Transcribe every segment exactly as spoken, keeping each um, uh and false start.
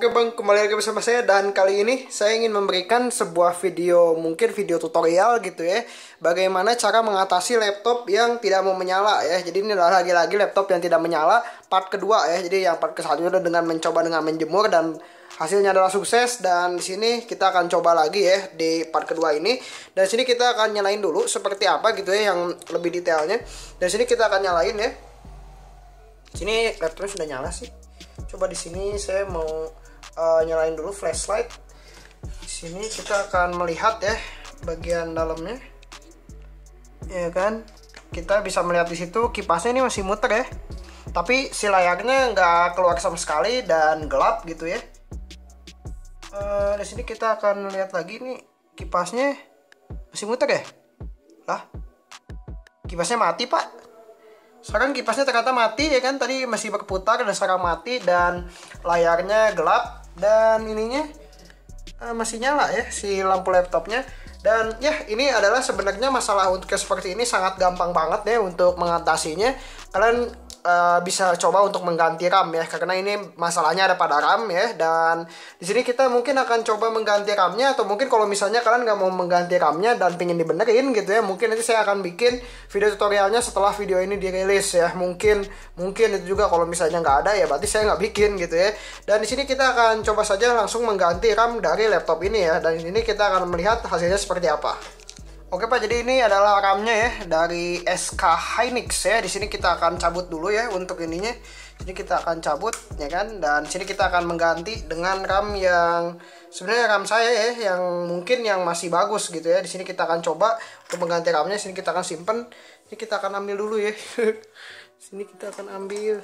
Oke bang, kembali lagi bersama saya dan kali ini saya ingin memberikan sebuah video, mungkin video tutorial gitu ya, bagaimana cara mengatasi laptop yang tidak mau menyala ya. Jadi ini adalah lagi-lagi laptop yang tidak menyala part kedua ya. Jadi yang part ke satu adalah dengan mencoba dengan menjemur dan hasilnya adalah sukses, dan di sini kita akan coba lagi ya di part kedua ini. Dan sini kita akan nyalain dulu seperti apa gitu ya yang lebih detailnya. Dan sini kita akan nyalain ya. Sini laptopnya sudah nyala sih. Coba di sini saya mau uh, nyalain dulu flashlight. Di sini kita akan melihat ya bagian dalamnya, ya kan? Kita bisa melihat di situ kipasnya ini masih muter ya, tapi si layarnya nggak keluar sama sekali dan gelap gitu ya. Uh, di sini kita akan lihat lagi nih kipasnya masih muter ya. Lah, kipasnya mati pak. Sekarang kipasnya ternyata mati ya kan, tadi masih berputar dan sekarang mati, dan layarnya gelap dan ininya uh, masih nyala ya si lampu laptopnya. Dan ya ini adalah sebenarnya masalah untuk seperti ini sangat gampang banget ya untuk mengatasinya. Kalian uh, bisa coba untuk mengganti RAM ya, karena ini masalahnya ada pada RAM ya. Dan di sini kita mungkin akan coba mengganti RAM-nya, atau mungkin kalau misalnya kalian nggak mau mengganti RAM-nya dan pengen dibenerin gitu ya, mungkin nanti saya akan bikin video tutorialnya setelah video ini dirilis ya. Mungkin mungkin itu juga kalau misalnya nggak ada ya berarti saya nggak bikin gitu ya. Dan di sini kita akan coba saja langsung mengganti RAM dari laptop ini ya. Dan ini kita akan melihat hasilnya seperti apa. Oke Pak, jadi ini adalah RAM-nya ya dari S K Hynix ya. Di sini kita akan cabut dulu ya untuk ininya. Jadi kita akan cabut ya kan, dan sini kita akan mengganti dengan RAM yang sebenarnya RAM saya ya, yang mungkin yang masih bagus gitu ya. Di sini kita akan coba untuk mengganti RAM-nya. Sini kita akan simpen. Ini kita akan ambil dulu ya. Sini kita akan ambil.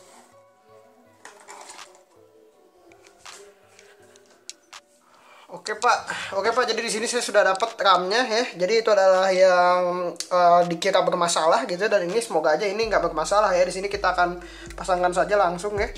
Oke Pak, oke Pak. Jadi di sini saya sudah dapat RAM-nya ya. Jadi itu adalah yang uh, dikira bermasalah gitu, dan ini semoga aja ini nggak bermasalah ya. Di sini kita akan pasangkan saja langsung ya.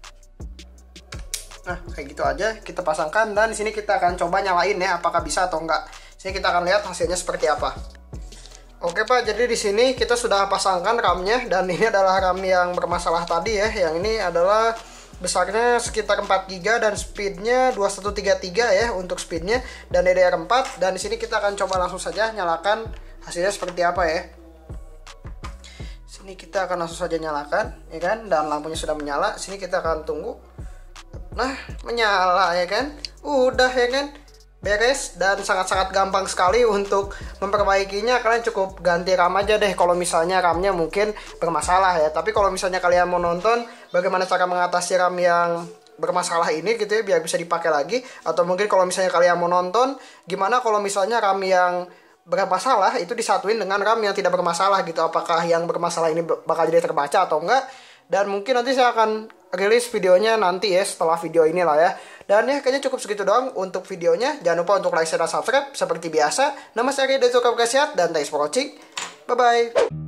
Nah kayak gitu aja kita pasangkan, dan di sini kita akan coba nyalain ya apakah bisa atau enggak. Sini kita akan lihat hasilnya seperti apa. Oke Pak, jadi di sini kita sudah pasangkan RAM-nya, dan ini adalah RAM yang bermasalah tadi ya. Yang ini adalah besarnya sekitar empat giga dan speednya dua satu tiga tiga ya untuk speednya, dan D D R empat. Dan di sini kita akan coba langsung saja nyalakan hasilnya seperti apa ya. Sini kita akan langsung saja nyalakan ya kan, dan lampunya sudah menyala. Sini kita akan tunggu. Nah, menyala ya kan. Udah ya kan. Beres, dan sangat-sangat gampang sekali untuk memperbaikinya. Kalian cukup ganti RAM aja deh kalau misalnya RAM-nya mungkin bermasalah ya. Tapi kalau misalnya kalian mau nonton bagaimana cara mengatasi RAM yang bermasalah ini gitu ya, biar bisa dipakai lagi, atau mungkin kalau misalnya kalian mau nonton gimana kalau misalnya RAM yang bermasalah itu disatuin dengan RAM yang tidak bermasalah gitu, apakah yang bermasalah ini bakal jadi terbaca atau enggak. Dan mungkin nanti saya akan rilis videonya nanti ya setelah video ini lah ya. Dan ya kayaknya cukup segitu doang untuk videonya. Jangan lupa untuk like, share, dan subscribe seperti biasa. Nama saya Ria dari Suka Sehat, dan thanks for watching. Bye bye.